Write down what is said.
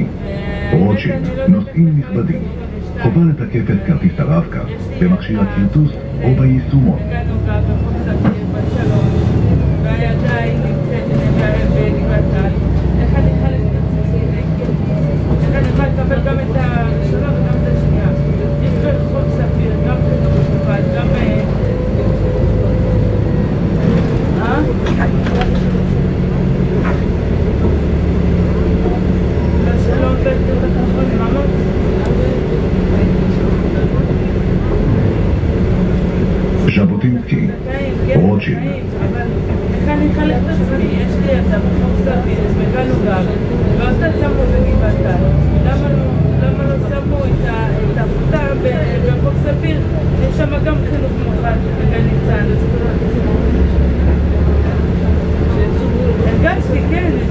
רוטשילד, נוסעים נכבדים, חובה לתקף את כרטיס הרב-קו במכשיר הכרטוס או ביישומון. והידיים נמצאת בגבעתיים. איך אני יכולה לקבל גם את הראשונה וגם את השנייה? יש ברחוב ספיר, גם חינוך מיוחד, גם... שלום בית החלפון, ממות? ז'בוטינסקי, רוטשילד. איך אני אחלק את עצמי? יש לי ידע ברחוב ספיר, הגענו גם, ואתה שמו בגבעתיים. למה לא שמו את העבודה ברחוב ספיר? יש שם גם חינוך מיוחד בגן ניצן. הרגשתי, כן.